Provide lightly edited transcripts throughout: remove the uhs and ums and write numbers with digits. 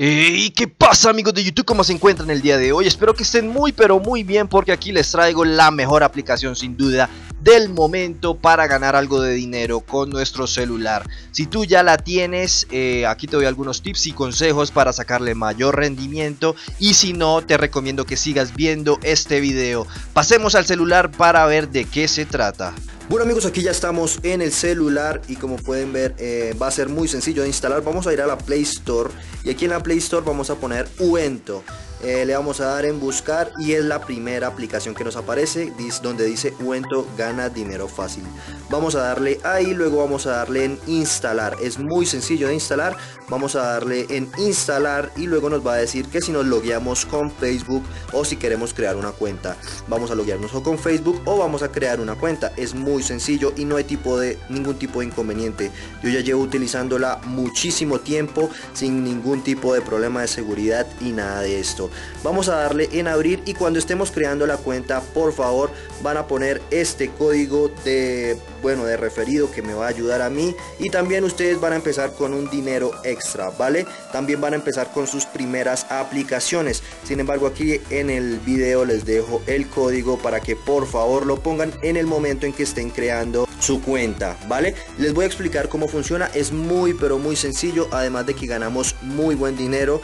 ¿Y qué pasa, amigos de YouTube? ¿Cómo se encuentran el día de hoy? Espero que estén muy pero muy bien, porque aquí les traigo la mejor aplicación sin duda del momento para ganar algo de dinero con nuestro celular. Si tú ya la tienes, aquí te doy algunos tips y consejos para sacarle mayor rendimiento, y si no, te recomiendo que sigas viendo este video. Pasemos al celular para ver de qué se trata. Bueno amigos, aquí ya estamos en el celular y como pueden ver va a ser muy sencillo de instalar. Vamos a ir a la Play Store y aquí en la Play Store vamos a poner Uento. Le vamos a dar en buscar y es la primera aplicación que nos aparece donde dice Uento gana dinero fácil. Vamos a darle ahí, luego vamos a darle en instalar. Es muy sencillo de instalar. Vamos a darle en instalar y luego nos va a decir que si nos logueamos con Facebook o si queremos crear una cuenta. Vamos a loguearnos o con Facebook o vamos a crear una cuenta. Es muy sencillo y no hay ningún tipo de inconveniente. Yo ya llevo utilizándola muchísimo tiempo sin ningún tipo de problema de seguridad y nada de esto. Vamos a darle en abrir y cuando estemos creando la cuenta, por favor van a poner este código de referido que me va a ayudar a mí, y también ustedes van a empezar con un dinero extra, ¿vale? También van a empezar con sus primeras aplicaciones. Sin embargo, aquí en el video les dejo el código para que por favor lo pongan en el momento en que estén creando su cuenta, ¿vale? Les voy a explicar cómo funciona. Es muy pero muy sencillo, además de que ganamos muy buen dinero.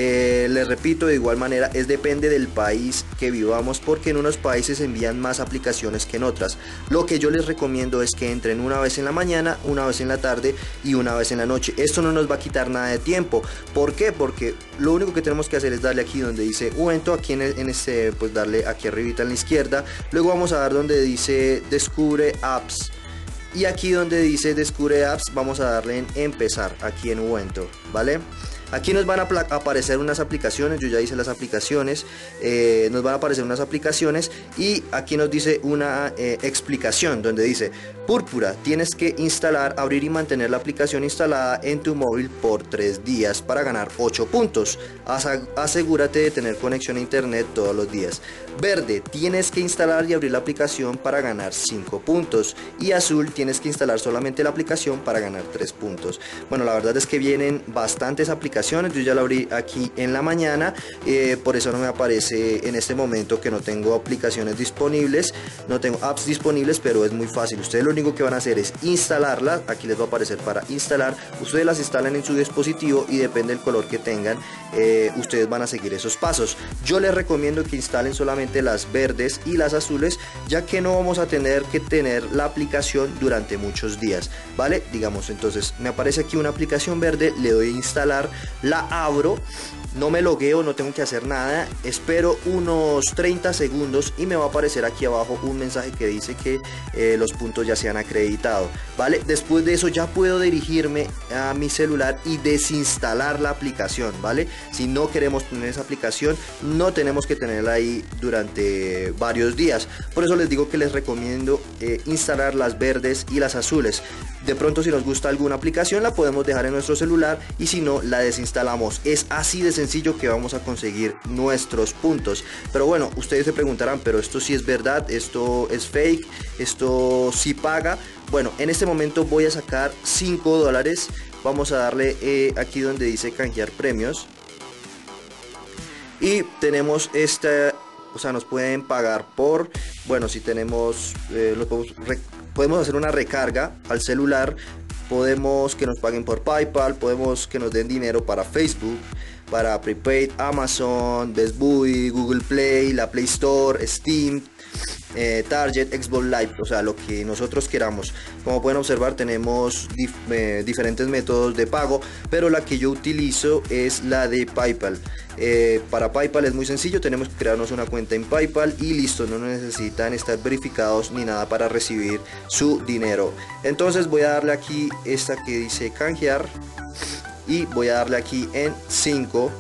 Les repito, de igual manera depende del país que vivamos, porque en unos países envían más aplicaciones que en otras. Lo que yo les recomiendo es que entren una vez en la mañana, una vez en la tarde y una vez en la noche. Esto no nos va a quitar nada de tiempo. ¿Por qué? Porque lo único que tenemos que hacer es darle aquí donde dice Uento, aquí pues darle aquí arribita en la izquierda. Luego vamos a dar donde dice descubre apps. Y aquí donde dice descubre apps vamos a darle en empezar aquí en Uento, ¿vale? Aquí nos van a aparecer unas aplicaciones, yo ya hice las aplicaciones, nos van a aparecer unas aplicaciones y aquí nos dice una explicación donde dice: Púrpura, tienes que instalar, abrir y mantener la aplicación instalada en tu móvil por 3 días para ganar 8 puntos. Asegúrate de tener conexión a internet todos los días. Verde, tienes que instalar y abrir la aplicación para ganar 5 puntos. Y azul, tienes que instalar solamente la aplicación para ganar 3 puntos. Bueno, la verdad es que vienen bastantes aplicaciones. Yo ya la abrí aquí en la mañana, por eso no me aparece en este momento que no tengo aplicaciones disponibles, no tengo apps disponibles, pero es muy fácil. Ustedes lo único que van a hacer es instalarlas. Aquí les va a aparecer para instalar. Ustedes las instalan en su dispositivo y depende del color que tengan, ustedes van a seguir esos pasos. Yo les recomiendo que instalen solamente las verdes y las azules, ya que no vamos a tener que tener la aplicación durante muchos días, ¿vale? Digamos, entonces me aparece aquí una aplicación verde, le doy a instalar, la abro, no me logueo, no tengo que hacer nada, espero unos 30 segundos y me va a aparecer aquí abajo un mensaje que dice que los puntos ya se han acreditado, ¿vale? Después de eso ya puedo dirigirme a mi celular y desinstalar la aplicación, ¿vale? Si no queremos tener esa aplicación, no tenemos que tenerla ahí durante varios días. Por eso les digo que les recomiendo instalar las verdes y las azules. De pronto, si nos gusta alguna aplicación, la podemos dejar en nuestro celular y si no, la desinstalamos. Es así de sencillo que vamos a conseguir nuestros puntos. Pero bueno, ustedes se preguntarán, pero esto sí es verdad, esto es fake, esto sí paga. Bueno, en este momento voy a sacar $5. Vamos a darle aquí donde dice canjear premios. Y tenemos esta, o sea, nos pueden pagar por, bueno, si tenemos, podemos hacer una recarga al celular, podemos que nos paguen por PayPal, podemos que nos den dinero para Facebook, para Prepaid, Amazon, Best Buy, Google Play, la Play Store, Steam, Target, Xbox Live, o sea, lo que nosotros queramos. Como pueden observar, tenemos diferentes métodos de pago, pero la que yo utilizo es la de PayPal. Para PayPal es muy sencillo, tenemos que crearnos una cuenta en PayPal y listo, no necesitan estar verificados ni nada para recibir su dinero. Entonces voy a darle aquí esta que dice canjear y voy a darle aquí en $5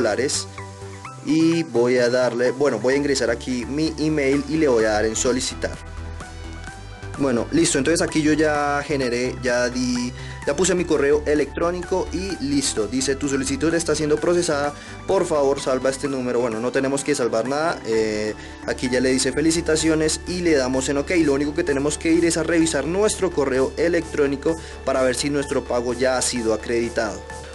y voy a darle, bueno, voy a ingresar aquí mi email y le voy a dar en solicitar. Bueno, listo, entonces aquí yo ya generé, ya puse mi correo electrónico y listo. Dice: tu solicitud está siendo procesada, por favor salva este número. Bueno, no tenemos que salvar nada, aquí ya le dice felicitaciones y le damos en OK. Lo único que tenemos que ir es a revisar nuestro correo electrónico para ver si nuestro pago ya ha sido acreditado.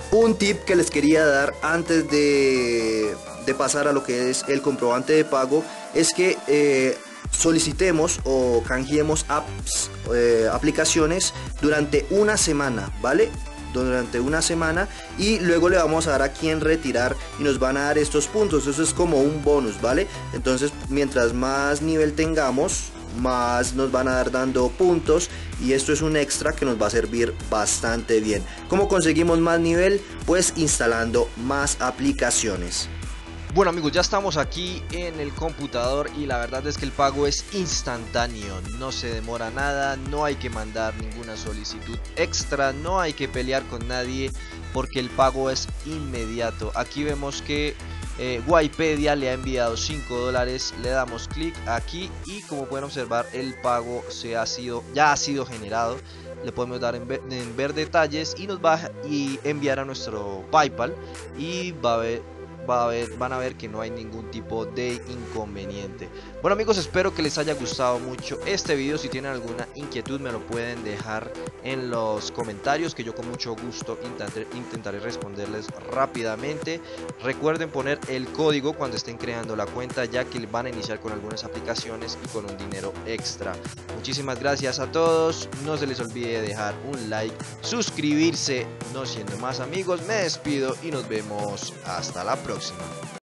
Un tip que les quería dar antes de pasar a lo que es el comprobante de pago es que solicitemos o canjeemos aplicaciones durante una semana, ¿vale? Durante una semana, y luego le vamos a dar aquí en retirar y nos van a dar estos puntos. Eso es como un bonus, ¿vale? Entonces mientras más nivel tengamos, más nos van a dar dando puntos, y esto es un extra que nos va a servir bastante bien. ¿Cómo conseguimos más nivel? Pues instalando más aplicaciones. Bueno amigos, ya estamos aquí en el computador y la verdad es que el pago es instantáneo, no se demora nada, no hay que mandar ninguna solicitud extra, no hay que pelear con nadie porque el pago es inmediato. Aquí vemos que Wipedia le ha enviado $5, le damos clic aquí y como pueden observar el pago ya ha sido generado. Le podemos dar en ver detalles y nos va a enviar a nuestro PayPal y van a ver que no hay ningún tipo de inconveniente. Bueno amigos, espero que les haya gustado mucho este video. Si tienen alguna inquietud me lo pueden dejar en los comentarios, que yo con mucho gusto intentaré responderles rápidamente. Recuerden poner el código cuando estén creando la cuenta, ya que van a iniciar con algunas aplicaciones y con un dinero extra. Muchísimas gracias a todos, no se les olvide dejar un like, suscribirse. No siendo más amigos, me despido y nos vemos hasta la próxima.